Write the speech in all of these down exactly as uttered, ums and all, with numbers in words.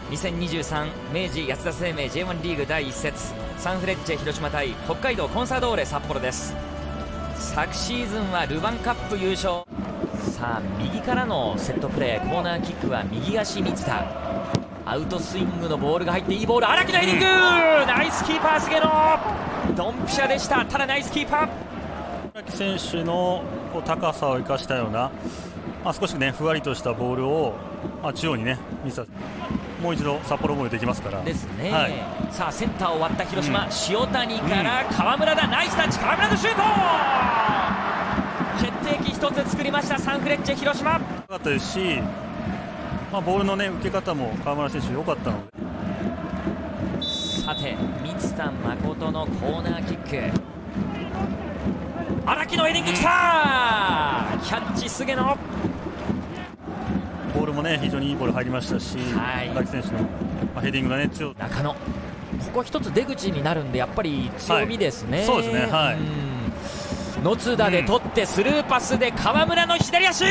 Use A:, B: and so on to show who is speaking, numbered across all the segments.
A: にせんにじゅうさん明治安田生命 ジェイワン リーグだいいっ節、サンフレッチェ広島対北海道コンサドーレ札幌です。昨シーズンはルヴァンカップ優勝。さあ右からのセットプレー、コーナーキックは右足満田、アウトスイングのボールが入っていいボール、荒木のヘディング、ナイスキーパー菅野、ドンピシャでした。ただナイスキーパー、
B: 荒木選手のこう高さを生かしたような、まあ、少しねふわりとしたボールを、まあ、中央にね見せた、もう一度札幌ボールできますから
A: ですね、
B: はい、
A: さあセンターを割った広島、うん、塩谷から川村だ、ナイスタッチ、川村のシュート、決定機一つ作りましたサンフレッチェ広島。良
B: かったですし、まあ、ボールの、ね、受け方も川村選手良かったので。
A: さて満田誠のコーナーキック、荒木のヘディングきた、キャッチ菅野、
B: ボールもね非常にいいボール入りましたし、荒木選手の、まあ、ヘディングがね強い。
A: 中野、ここ一つ出口になるんでやっぱり強みですね。
B: はい、そうですね、はい、
A: 野津田で取ってスルーパスで川村の左足、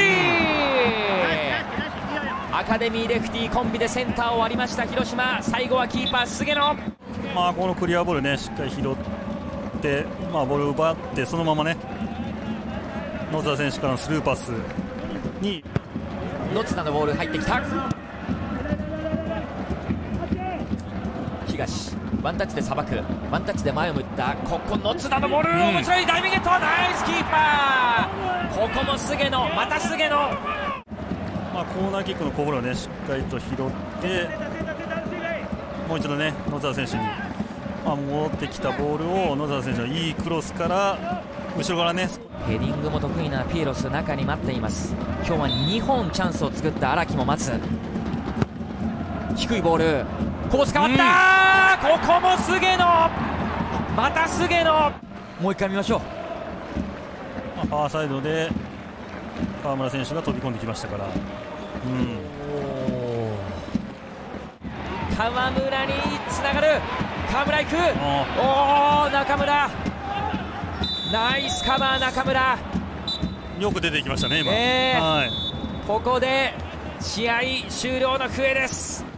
A: アカデミーレフティーコンビでセンターを割りました広島、最後はキーパー菅野。
B: まあこのクリアボールねしっかり拾って、まあ、ボールを奪ってそのままね野津田選手からのスルーパスに
A: 野津田のボール入ってきた、東ワンタッチでさばく、ワンタッチで前を向った、ここ野津田のボール、うん、面白いダイビングゲット、ナイスキーパー、ここも菅野、また菅野、
B: まあ、コーナーキックのボールをねしっかりと拾って、もう一度ね野津田選手に、まあ、戻ってきたボールを野津田選手のいいクロスから後ろからね
A: ヘディングも得意なピエロス、中に待っています。今日はにほんチャンスを作った荒木も待つ、低いボール、コース変わった、うん、ここも菅野、また菅野、もう一回見ましょう。
B: まあ、ファーサイドで川村選手が飛び込んできましたから、うん、
A: 川村につながる、川村行く、おお中村、ナイスカバー中村、
B: よく出てきましたね今、
A: えー
B: はい、
A: ここで試合終了の笛です。